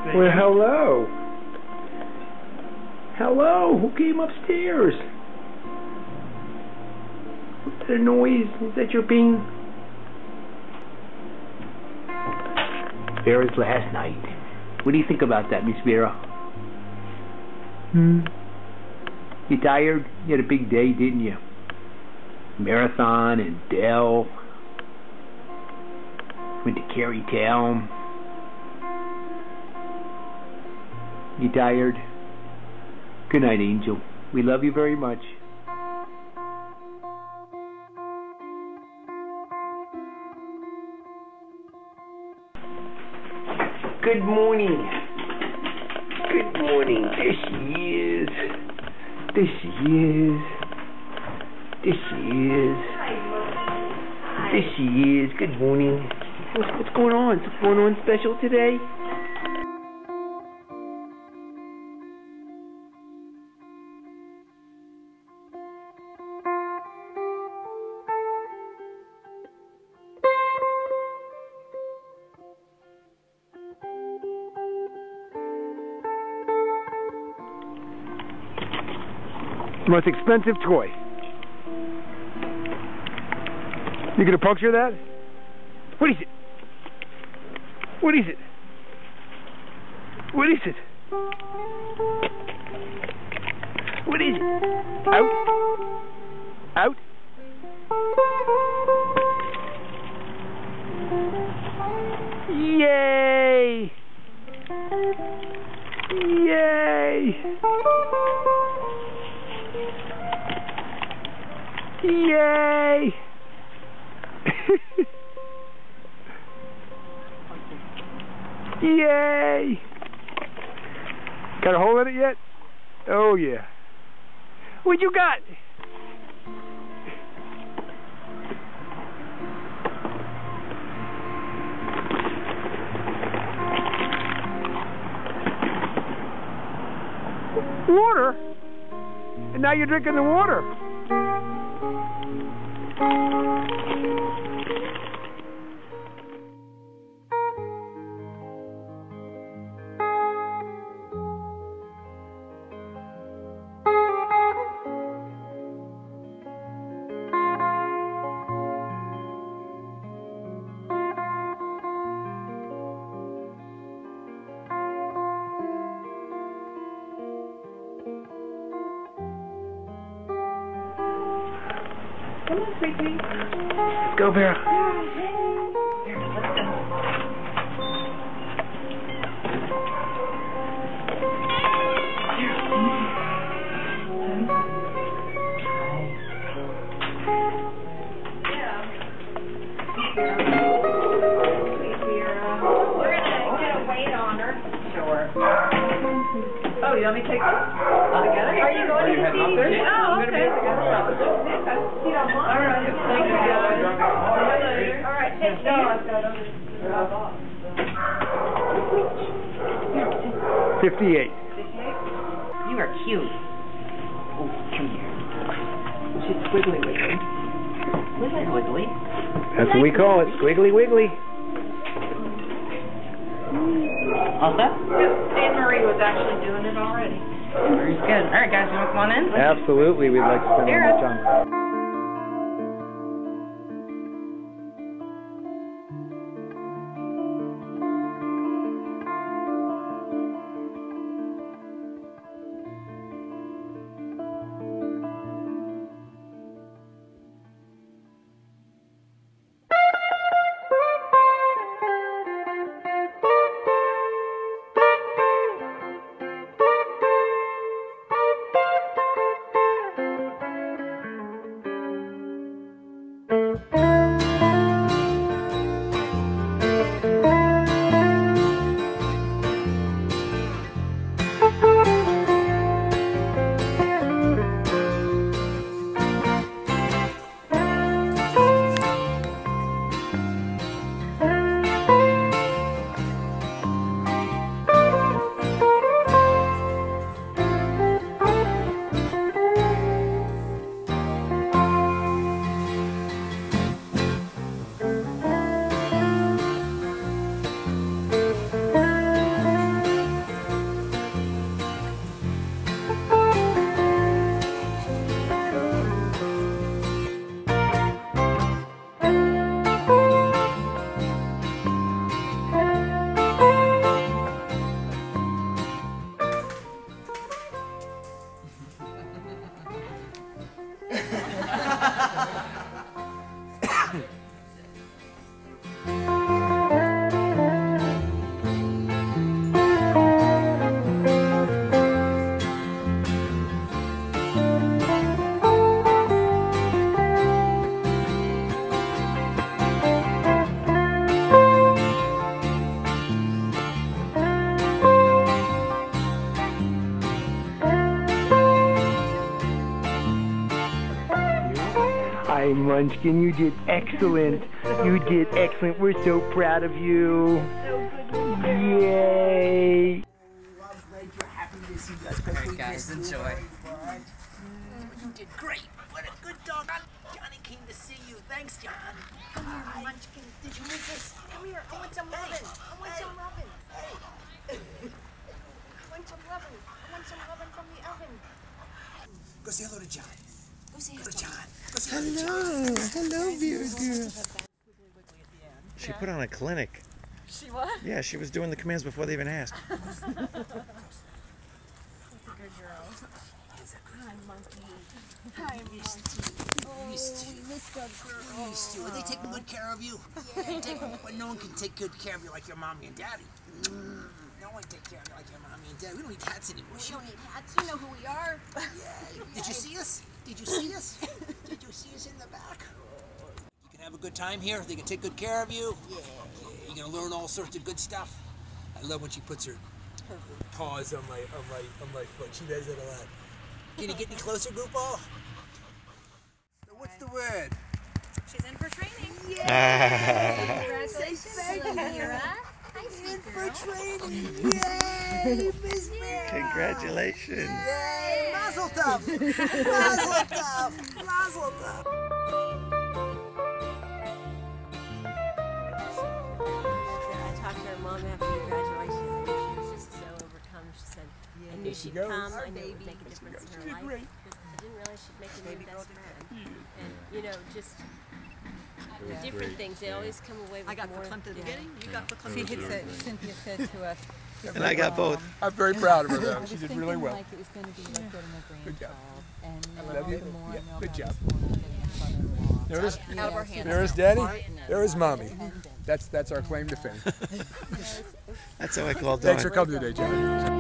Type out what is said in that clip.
Well, hello. Hello. Who came upstairs? What's that noise? Is that your ping? Vera's last night. What do you think about that, Miss Vera? You tired? You had a big day, didn't you? Marathon and Dell. Went to Carytown. You tired? Good night, Angel. We love you very much. Good morning. Good morning. There she is. There she is. There she is. There she is. Good morning. What's going on? Something going on special today? Most expensive toy. You gonna puncture that? What is it? What is it? What is it? What is it? Out? Out? Yay! Yay! Yay! Yay! Got a hole in it yet? Oh yeah. What you got? Water? And now you're drinking the water. Come on, sweetie. Let's go, Vera. Oh, you want me to take this? Are you going to see? Oh, okay. All right. Thank you. All right. Take care. 58. You are cute. Oh, come here. She's squiggly wiggly. Wiggly wiggly. That's what we call it. Squiggly wiggly. All set? Yep. Anne-Marie was actually doing it already. Very good. All right, guys, you want to come on in? Absolutely. We'd like to spend Vera. more time. Munchkin. You did excellent. You did excellent. We're so proud of you. Yay. Alright guys, enjoy. You did great. What a good dog. Johnny came to see you. Thanks, John. Come here, Munchkin. Did you miss us? Come here. I want some lovin'. I want some lovin'. Hey. I want some lovin'. I want some lovin' from the oven. Go say hello to John. Go say hello to John. Go say hello to John. Hello, Vera girl. She put on a clinic. She what? Yeah, she was doing the commands before they even asked. Hi, Monkey. Oh, we missed our girl. Missed you. Are they taking good care of you? Yeah. But no one can take good care of you like your mommy and daddy. No one take care of you like your mommy and daddy. We don't need hats anymore. We don't need hats. You know who we are. Yeah. Did you see us? Did you see us? Did you see us in the back? You can have a good time here. They can take good care of you. Yeah. You're gonna learn all sorts of good stuff. I love when she puts her paws on my foot. She does it a lot. Can you get any closer, Goofball? So what's the word? She's in for training. Yeah. Congratulations, Vera. Nice In for training. Yay, Miss Vera. Congratulations. Yay, Mazel tov. Mazel tov. Mazel tov. I talked to her mom after the graduation, and she was just so overcome. She said, I knew she'd come, I knew it would make a difference in her life. I didn't realize she'd make a new best friend. And, you know, just different things. They always come away with more. I got verklempt at the beginning, you got verklempt. Cynthia said to us, And I got both. I'm very proud of her, though. I She was did thinking really well. like it was going to be like getting a Good job. grandchild, and love you. the more I know Good about job. this woman, getting a son-in-law. There's, Out of our hands. there's Daddy. There's Mommy. That's our claim to fame. That's how I called Thanks Dawn. for coming today, John.